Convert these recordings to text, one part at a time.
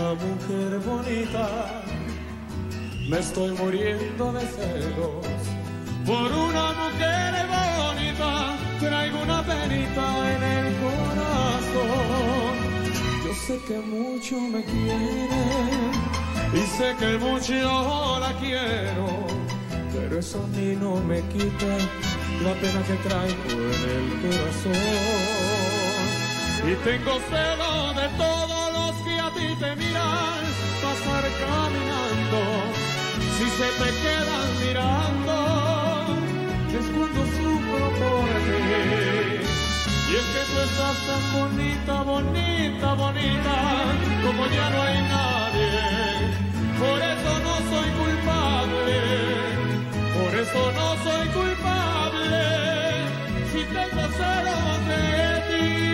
una mujer bonita, me estoy muriendo de celos. Por una mujer bonita, traigo una penita en el corazón. Yo sé que mucho me quiere y sé que mucho la quiero, pero eso a mí no me quita la pena que traigo en el corazón. Y tengo celo de todos los que a ti te miran pasar caminando. Si se te quedan mirando, es cuando sufro por ti. Y es que tú estás tan bonita, bonita, bonita, como ya no hay nadie. Por eso no soy culpable, por eso no soy culpable, si tengo celos de ti.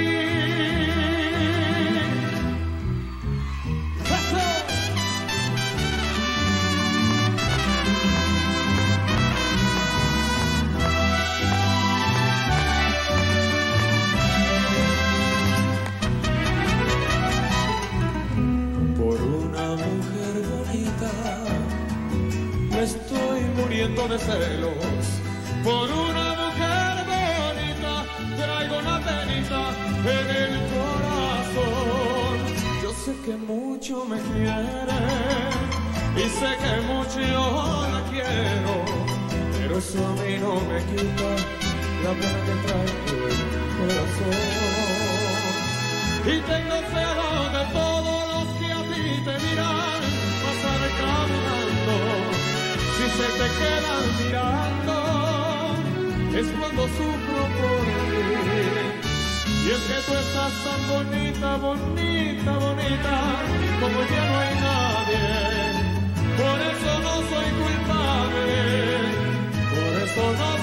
Por una mujer bonita me estoy muriendo de celos. Por una mujer bonita traigo una penita en el corazón. Yo sé que mucho me quiere y sé que mucho la quiero, pero eso a mí no me quita la pena que traigo en el corazón. Y tengo celo de todos los que a ti te miran pasar caminando. Si se te quedan mirando, es cuando sufro por ti. Y es que tú estás tan bonita, bonita, bonita, como ya no hay nadie. Por eso no soy culpable, por eso no